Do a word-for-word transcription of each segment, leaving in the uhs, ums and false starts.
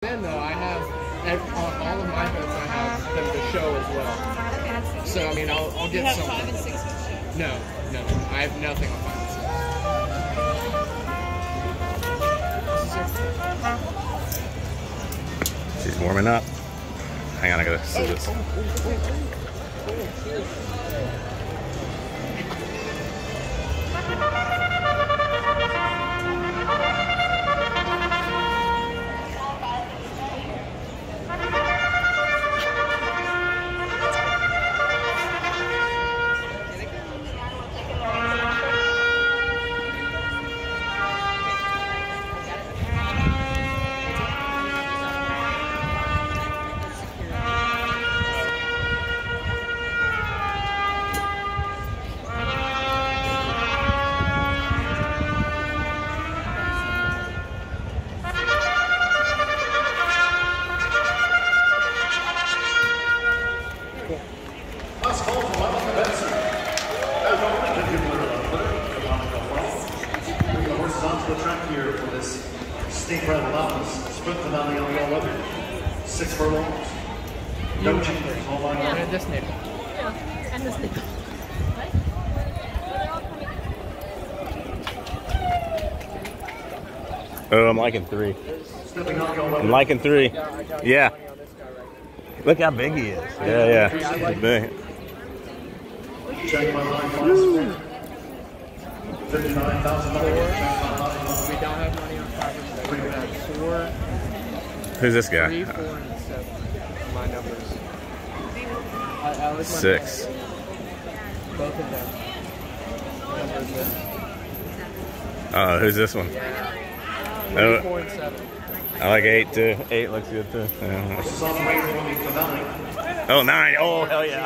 Then though, I have every, on all of my boats. I have them to show as well. So I mean, I'll, I'll get you have something. five and six to show. No, no, I have nothing on five and six. She's warming up. Hang on, I gotta see this. Onto the track here for this State Round Allowance Sprint Finale on the weather. Six furlongs. No changes. All line And this neighbor. Yeah, and this neighbor. Oh, I'm liking three. Stepping on the I'm liking three. Yeah. Look how big he is. Yeah, yeah. He's big. Check my line five sprint. fifty-nine thousand dollars. We don't have money on five and six. We have four, Who's this guy? three, four, and seven. My numbers. I, I like my Six. numbers. Both of them. Numbers there. Oh, who's this one? Three, Oh, four, and seven. I like eight too. Eight looks good too. Yeah. This is on the way for the finale. Oh, nine. Oh, hell yeah.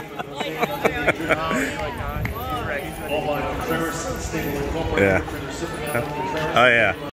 All line trimmers, stable incorporated. Yeah. Trimmers sipping out on the trimmers. Oh, yeah.